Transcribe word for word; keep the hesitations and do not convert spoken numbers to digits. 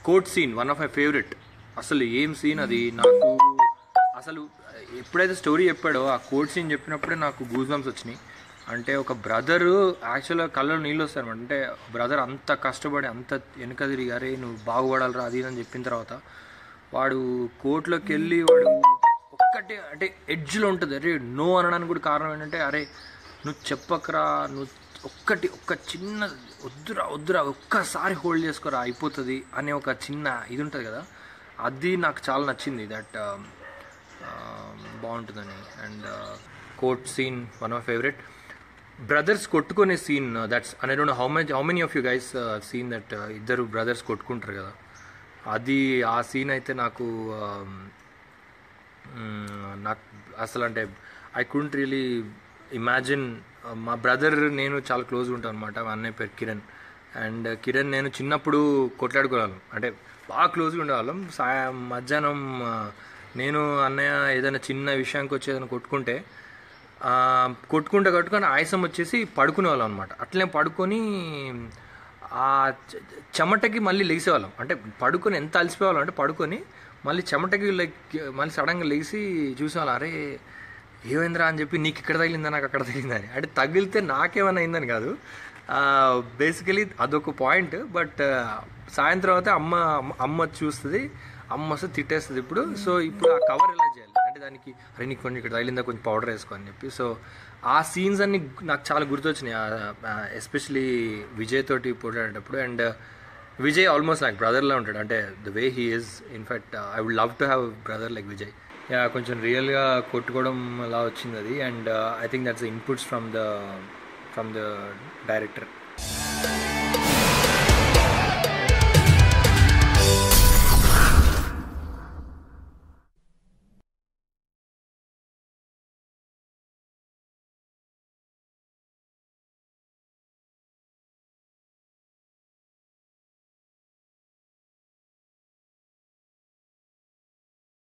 Court scene one of my favourite. అసలు ఏం scene అది, నాకు అసలు ఎప్పుడైతే స్టోరీ చెప్పాడో ఆ కోర్ట్ సీన్ చెప్పినప్పుడే నాకు గూస్ బంప్స్ వచ్చినాయి. అంటే ఒక బ్రదరు యాక్చువల్గా కళ్ళలో నీళ్ళు వస్తారనమాట. అంటే బ్రదర్ అంత కష్టపడి అంత వెనక తిరిగి అరే నువ్వు బాగుపడాలరా అది అని చెప్పిన తర్వాత వాడు కోర్టులోకి వెళ్ళి వాడు ఒక్కటే అంటే ఎడ్జ్లో ఉంటుంది. అరే నో అనడానికి కూడా కారణం ఏంటంటే అరే నువ్వు చెప్పకరా, నువ్వు ఒక్కటి ఒక్క చిన్న వద్దురా వద్దురా ఒక్కసారి హోల్డ్ చేసుకోరా అయిపోతుంది అనే ఒక చిన్న ఇది ఉంటుంది కదా, అది నాకు చాలా నచ్చింది. దట్ బాగుంటుందని. And court scene one of favourite. Brothers కొట్టుకునే scene, that's I don't know how much how many of you guys scene that ఇద్దరు బ్రదర్స్ కొట్టుకుంటారు కదా, అది ఆ సీన్ అయితే నాకు నాకు అసలు అంటే ఐ కుడెంట్ రియలీ ఇమాజిన్. మా బ్రదర్ నేను చాలా క్లోజ్గా ఉంటాను అనమాట. మా అన్నయ్య పేరు కిరణ్. అండ్ కిరణ్ నేను చిన్నప్పుడు కొట్లాడుకోవాళ్ళం, అంటే బాగా క్లోజ్గా ఉండేవాళ్ళం. సాయం మధ్యాహ్నం నేను అన్నయ్య ఏదైనా చిన్న విషయానికి వచ్చి ఏదైనా కొట్టుకుంటే కొట్టుకుంటే కట్టుకొని ఆయాసం వచ్చేసి పడుకునే వాళ్ళం అనమాట. అట్లనే పడుకొని ఆ చెమటకి మళ్ళీ లేసేవాళ్ళం. అంటే పడుకొని ఎంత అలసిపోయేవాళ్ళం అంటే పడుకొని మళ్ళీ చెమటకి లైక్ మళ్ళీ సడన్గా లేచి చూసేవాళ్ళం. అరే ఏమైందిరా అని చెప్పి నీకు ఇక్కడ తగిలిందా నాకు అక్కడ తగిలిందని. అంటే తగిలితే నాకేమైనా అయిందని కాదు, బేసికలీ అదొక పాయింట్. బట్ సాయంత్రం అయితే అమ్మ అమ్మ చూస్తుంది, అమ్మ వస్తే తిట్టేస్తుంది. ఇప్పుడు సో ఇప్పుడు ఆ కవర్ ఎలా చేయాలి అంటే దానికి అరే నీకు కొన్ని ఇక్కడ తగిలిందా కొంచెం పౌడర్ వేసుకో అని చెప్పి. సో ఆ సీన్స్ అన్ని నాకు చాలా గుర్తొచ్చినాయి, ఎస్పెషలీ విజయ్ తోటి పోరాడేటప్పుడు. అండ్ విజయ్ ఆల్మోస్ట్ నాకు బ్రదర్లా ఉంటాడు, అంటే the way he is. In fact I would love to have brother like Vijay. Yeah కొంచెం రియల్గా కొట్టుకోవడం అలా వచ్చింది అది. And I think that's inputs from the from the director.